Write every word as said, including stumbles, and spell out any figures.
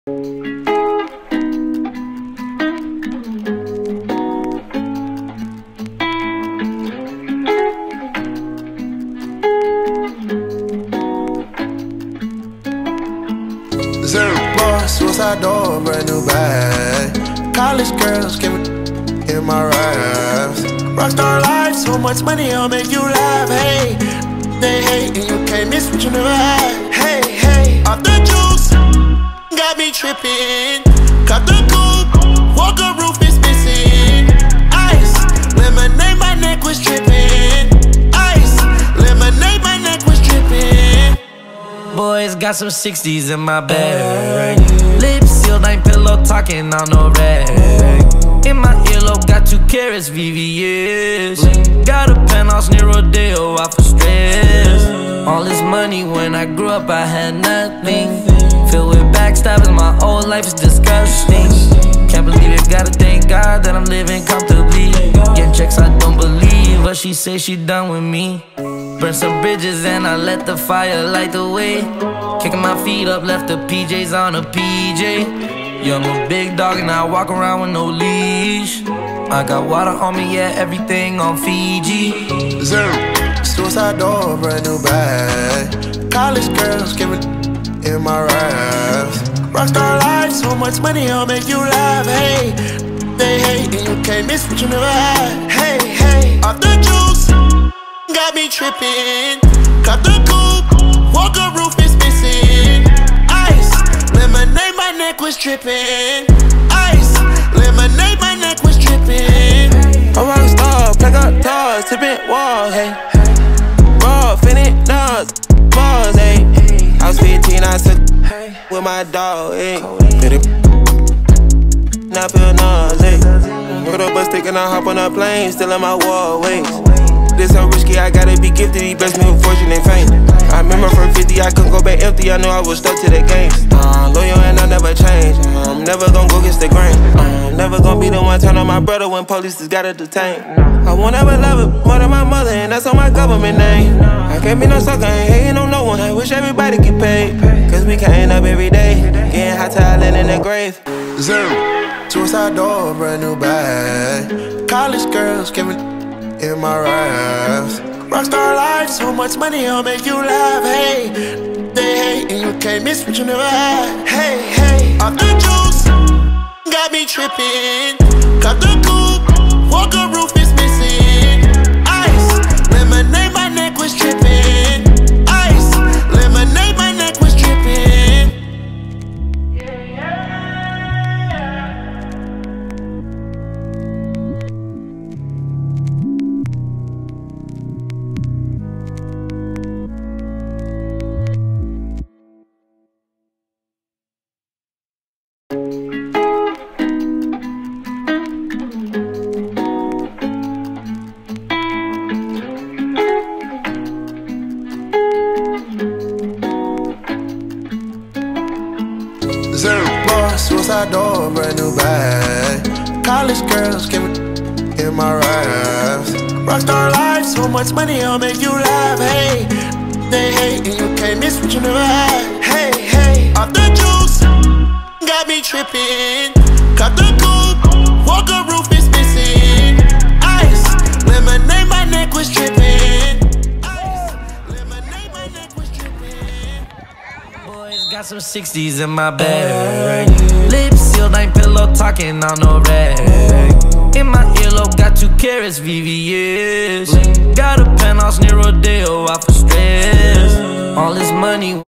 Zero boss, suicide door, brand new bag. College girls give it in my raps. Rockstar life, so much money, I'll make you laugh. Hey, they hate and you can't miss what you never had. Hey, hey, off the juice, got me tripping. Cut the coupe, walker roof is missing. Ice, lemonade, my neck was tripping. Ice, lemonade, my neck was tripping. Boys got some sixties in my bag. Lips sealed, ain't pillow talking on no rag. In my earlobe, got two carats, V V S. Got a penthouse near Rodeo, out for stress. All this money, when I grew up, I had nothing. Filled with backstabbing, my whole life is disgusting. Can't believe it, gotta thank God that I'm living comfortably. Getting checks, I don't believe, but she say she done with me. Burn some bridges and I let the fire light the way. Kicking my feet up, left the P Js on a P J. Young a big dog and I walk around with no leash. I got water on me, yeah, everything on Fiji. Zero, suicide door, brand new bag. College girls give it in my raps. Rockstar life, so much money, I'll make you laugh. Hey, they hate and you can't miss what you never had. Hey, hey, off the juice, got me tripping. Cut the coupe, walker roof is missing. Ice, lemonade, my neck was tripping. Ice, lemonade, my neck was tripping. I'm a rockstar, pack up doors, tipping walls, hey. Raw, finna dogs, balls, hey. I was fifteen, I took with my dog, hey. Now I feel nauseous. Put up a stick and I hop on a plane, still in my wallways. This so risky, I gotta be gifted. He blessed me with fortune and fame. I remember from fifty, I couldn't go back empty. I knew I was stuck to the game. Uh, loyal and I never change. I'm never gonna go against the grain. I'm never gonna be the one turn on my brother when police just gotta detain. I won't ever love it more than my mother, and that's on my government name. I can't be no sucker, ain't hating on no one. I wish everybody get paid, cause we can't up every day, getting hot talent in the grave. Zero, suicide door, brand new bag. College girls give it in my raps. Rockstar life, so much money, I'll make you laugh. Hey, they hate and you can't miss what you never had. Hey, hey, off the juice, got me tripping. Cut the coupe, walker roof is missing. Ice, lemonade, my neck was tripping. Ice, lemonade, my neck was tripping. Zero boss, suicide door, brand new bag. College girls give it in my raps. Rockstar life, so much money, I'll make you laugh. Hey, they hate and you can't miss what you never had. Hey, hey, off the juice, got me tripping. Cut the coupe, walker roof is missing. Ice, lemonade, my neck was tripping. Ice, lemonade, my neck was tripping. Boys got some sixties in my bag. Lips sealed, ain't pillow talking on no rag. In my earlobe, got two carats, V V S. Got a penthouse near Rodeo, out for stress. All this money